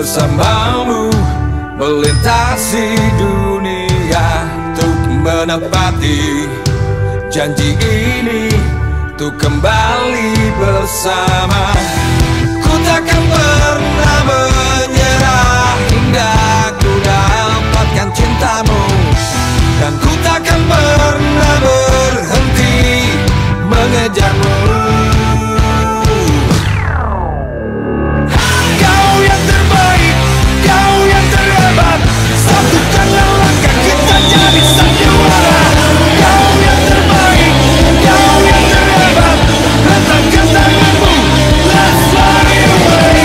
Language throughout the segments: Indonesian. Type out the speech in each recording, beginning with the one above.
bersamamu melintasi dunia untuk menepati janji ini, untuk kembali bersama. Ku takkan pernah menyerah hingga ku dapatkan cintamu, dan ku takkan pernah berhenti mengejarmu. Kau yang terbaik, kau yang terhebat, satukanlah langkah kita jadi sang juara. Kau yang terbaik, kau yang terhebat, letakkan tanganmu, let's fly away.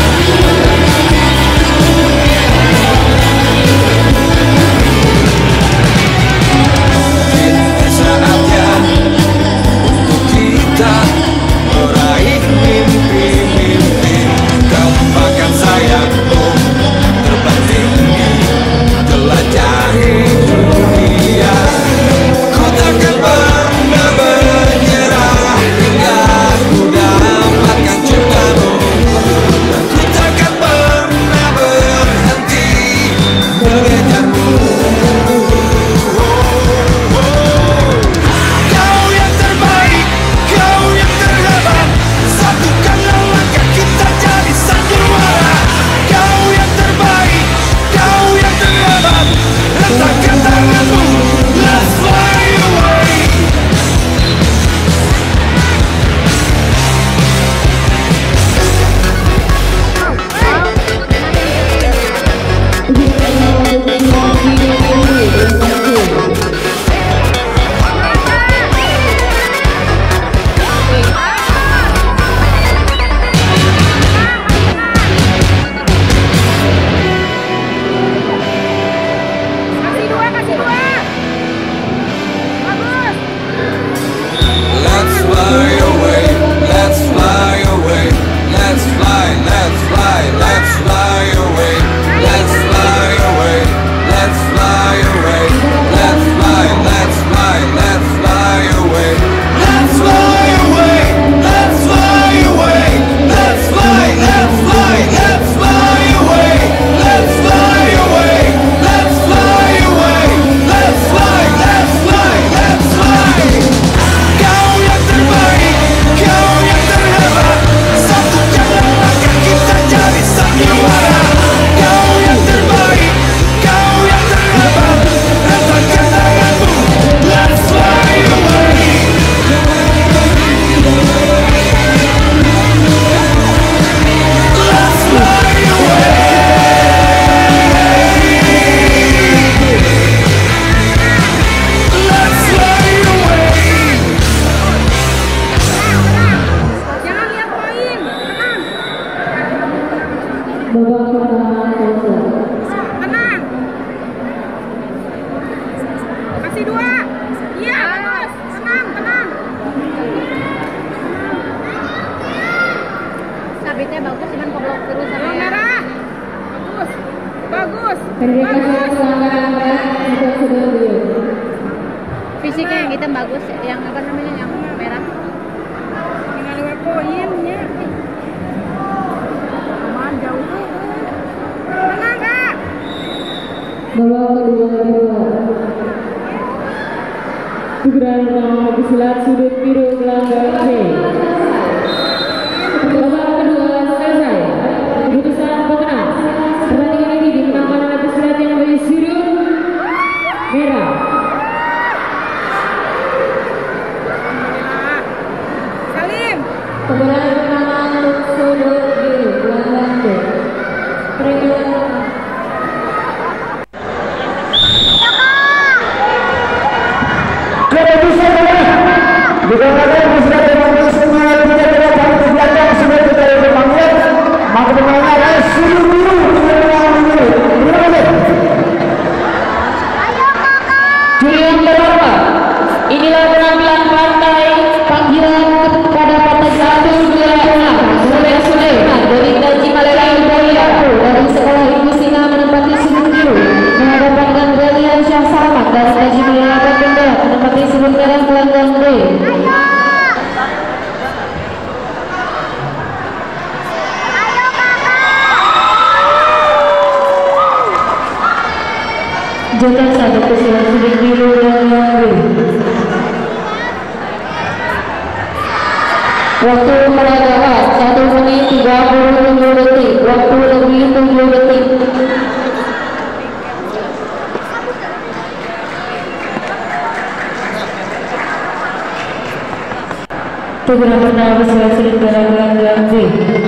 Kini saatnya untuk kita meraih mimpi-mimpi, kembangkan sayapmu terbang tinggi, jelajahi dunia. Ku takkan pernah menyerah hingga ku dapatkan cintamu, dan ku takkan pernah berhenti mengejarmu. Kau yang terbaik, kau yang terhebat, satukanlah langkah kita jadi sang juara. Kau yang terbaik, kau yang terhebat, letakkan tanganmu, let's fly away. Kasih dua. Bagus. Let's fly away, let's fly away, let's fly, let's fly, let's fly away, let's fly away, let's fly away, let's fly, let's fly, let's fly away, let's fly away, let's fly away, let's fly, let's fly, let's fly away, let's fly away, let's fly away, let's fly, let's fly, let's fly. Kau yang terbaik, kau yang terhebat, satukanlah langkah kita jadi sang juara. Kau yang terbaik, kau yang terhebat, letakkan tanganmu, let's fly away. Let's fly away. Let's fly away. Jangan lihat poin. Tenang. Kasih dua. Iya, bagus. Tenang. Sabitnya bagus, cuman keblok terus sama Belum ya. merah. Bagus. Fisiknya yang hitam bagus, yang apa namanya, yang merah. Tinggal lihat poinnya. Aman jauh tuh. Tenang, Kak. Tujuan nomor pesilat sudut biru gelanggang C. Babak kedua selesai. Keputusan pemenang. Pertandingan ini dimenangkan oleh pesilat yang memiliki sudut merah. Salim. Kemenangan kemenangan untuk sudut biru gelanggang C. Peringatan. Keputusan pemenang dikatakan pesilat yang memiliki Lanjutkan satu pesilat sudut biru belakang B. Waktu peradaban 1 menit 37 detik. Waktu lebih 7 detik. Teguran pertama pesilat sudut belakang B.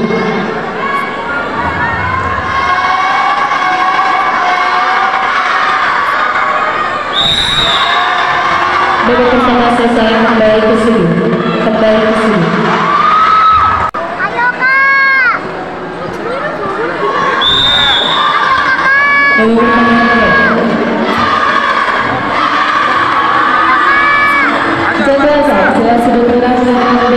Babak pertama selesai, kembali ke sudut. Ayo kak. Babak pertama jaga sila sudut belakang B.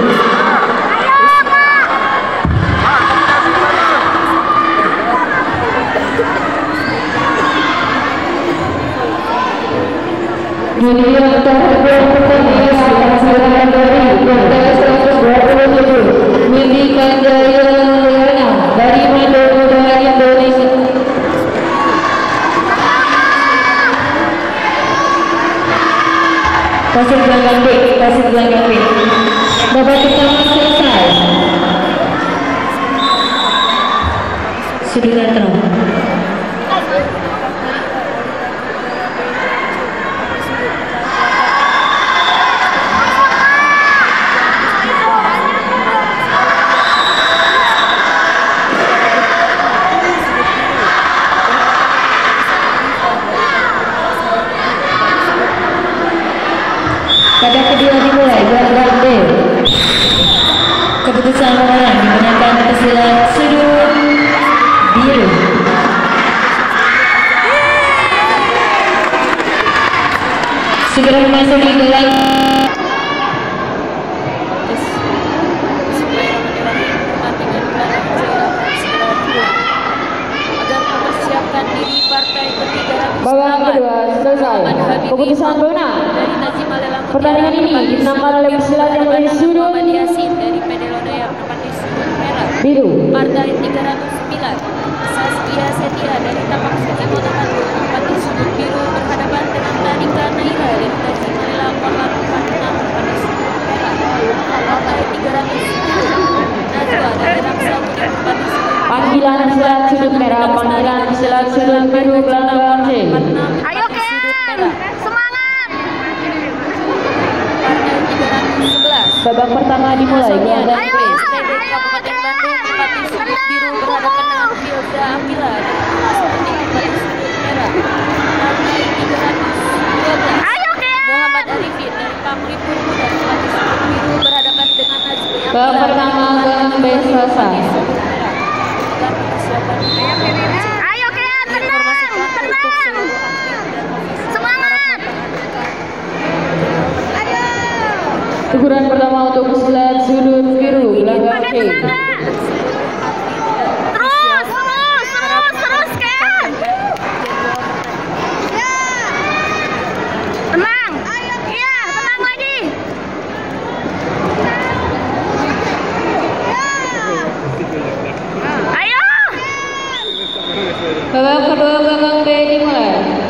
Dunia terhadap pertandingan akan silakan dari Konteks 127 Windy Kanjaya Liana dari Madura Indonesia. Pasir belakang B. Babak pertama selesai. Sudut netral. Pada kedua dimulai gerakan B. Keputusan lawan digunakan pesilat sudut biru. Segera memasuki gelar. Babak kedua selesai. Keputusan benar. Pertandingan ini dimenangkan oleh pesilat yang berada di sudut biru. Partai 309 Saskia Setia dari Tapak Sungai Kota Bandung menempati sudut biru berhadapan dengan Tanika Naira dari Tasikmalaya Kuala 46 menempati sudut merah. Partai 310 Najwa dari Raksa Muda menempati sudut Panggilan silat sudut merah, panggilan silat sudut biru belakang C. Ayo Ken. Semangat. Partai 311 Babak pertama dimulai gerakan B. Kabupaten Bandung menempati sudut biru berhadapan dengan Filda Akila dari Masjid menempati sudut merah. Partai 312 Ayo Ken. Muhammad Arifin dari Pamri Purmuda menempati sudut biru berhadapan dengan Najmi Akila. Babak pertama gerakan B selesai. Ayo Ken. Tenang. Semangat. Ayo. Teguran pertama untuk pesilat sudut biru belakang C. Terus Ken. Ya. Tenang. Iya, tenang lagi. Ayo. Babak kedua belakang B dimulai.